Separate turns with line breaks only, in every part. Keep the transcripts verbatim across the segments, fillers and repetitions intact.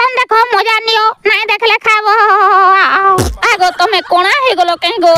कीर्तन देखो मजा नियो नहीं देखले खाबो आगो तमे कोना हे गलो कहीं गो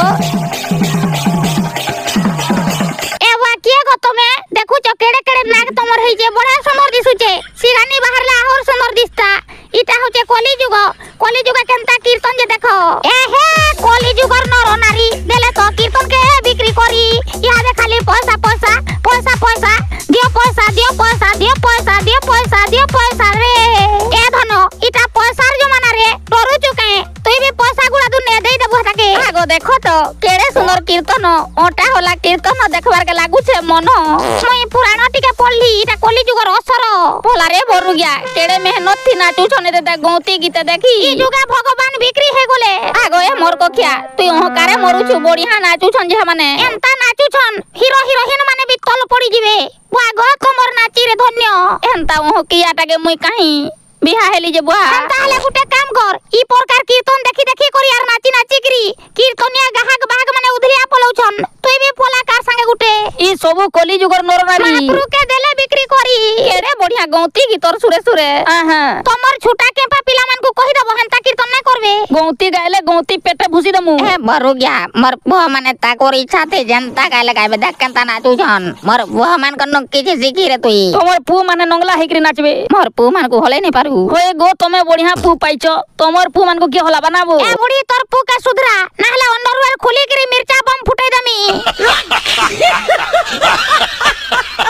ए वाकिए गो तमे देखु छ केड़े केड़े नाग तमर होई जे बड़ा सुंदर दिसुचे सिरानी बाहरला और सुंदर दिसता इटा होचे कली जुग कली जुग केनता कीर्तन जे देखो ए हे कली जुगर नर नारी देले तो कीर्तन के बिक्री करी इहादे खाली पैसा पैसा पैसा पैसा दियो पैसा दियो पैसा दियो पैसा दियो पैसा दियो पैसा रे ए धनो इटा पैसार जमाना रे डरू चुके तू भी पैसा गुडा दुनिया दे देबो ताके आगो देखो तो केड़े सुंदर कीर्तन ओटा होला कीर्तन देखबार के लागु छे मन मई पुराण टिके पढली इटा कली जुगर असर भला रे भरु गया केड़े मेहनत थी नाचू छने दे गौती गीत देखी ई जुगा भगवान बिक्री हे गोले आगो ए मोर को खिया तू ओहकारे मरु छु बढ़िया नाचू छन जे माने एंता नाचू छन हीरो हीरोइन माने भी तल पड़ी जिवे वागो तमर नाची रे धन्य एंता ओह कियाटा के मुई काई बिहा हेली जे बुआ एंता हले गुटे काम कर ई प्रकार कीर्तन देखी देखी करी यार नाची नाची करी कीर्तनिया गाहक बाग माने उधरिया पलौ छन तू भी पोला कार संगे गुटे ई सबु कली जुगर नरनारी महाप्रभु के देले बिक्री करी केरे बढ़िया गौती गीतर सुरे सुरे आहा तमर छोटा केपा पिला मन को कहि दबो हंता कीर्तन नै करबे गौती गायले गौती पेटे भूसी दमु ए मरु गया मर बुआ माने ता कोर इच्छा थे जनता गायले गायबे देख केनता नाचू छन मर बुआ मान कन किछि सिखी रे तुई तमर पु माने नंगला हेकरी नाचबे मर पु मान को हले नै पारू होए गो तमे बढ़िया पु पाइचो तमर पु मान को के हला बनाबो ए बुढ़ी तोर पु के सुधरा नहला अंडरवेयर खुली करी मिर्चा बम फुटाई दमी